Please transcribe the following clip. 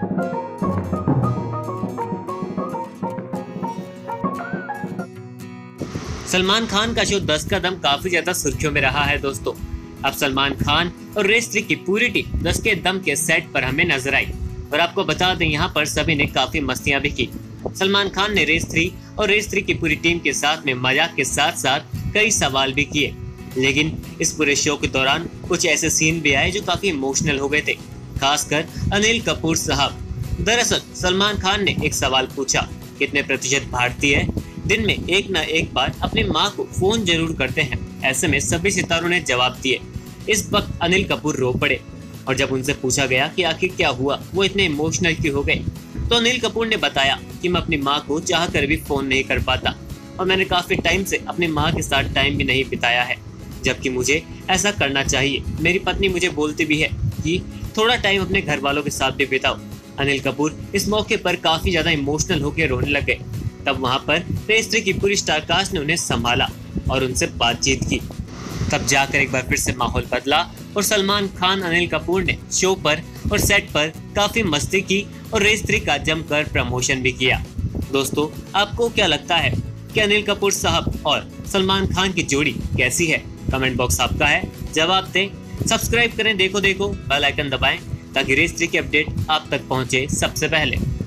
सलमान खान का शो 10 का दम काफी ज्यादा सुर्खियों में रहा है दोस्तों। अब सलमान खान और रेस 3 की पूरी टीम 10 के दम के सेट पर हमें नजर आई और आपको बता दें यहाँ पर सभी ने काफी मस्तियां भी की। सलमान खान ने रेस 3 और रेस 3 की पूरी टीम के साथ में मजाक के साथ साथ कई सवाल भी किए, लेकिन इस पूरे शो के दौरान कुछ ऐसे सीन भी आए जो काफी इमोशनल हो गए थे, खासकर अनिल कपूर साहब। दरअसल सलमान खान ने एक सवाल पूछा, कितने प्रतिशत भारतीय दिन में एक न एक बार अपनी माँ को फोन जरूर करते हैं। ऐसे में सभी सितारों ने जवाब दिए। इस वक्त अनिल कपूर रो पड़े और जब उनसे पूछा गया कि आखिर क्या हुआ, वो इतने इमोशनल क्यों हो गए, तो अनिल कपूर ने बताया कि मैं अपनी माँ को चाह कर भी फोन नहीं कर पाता और मैंने काफी टाइम से अपनी माँ के साथ टाइम भी नहीं बिताया है, जबकि मुझे ऐसा करना चाहिए। मेरी पत्नी मुझे बोलती भी है कि थोड़ा टाइम अपने घर वालों के साथ भी बिताओ। अनिल कपूर इस मौके पर काफी ज्यादा इमोशनल होकर रोने लग गए। तब वहां पर रेस 3 की पूरी स्टार कास्ट ने उन्हें संभाला और उनसे बातचीत की। तब जाकर एक बार फिर से माहौल बदला और सलमान खान अनिल कपूर ने शो पर और सेट पर काफी मस्ती की और रेस 3 का जमकर प्रमोशन भी किया। दोस्तों, आपको क्या लगता है कि अनिल कपूर साहब और सलमान खान की जोड़ी कैसी है? कमेंट बॉक्स आपका है, जवाब दें। सब्सक्राइब करें देखो बेल आइकन दबाएं ताकि रेस 3 की अपडेट आप तक पहुंचे सबसे पहले।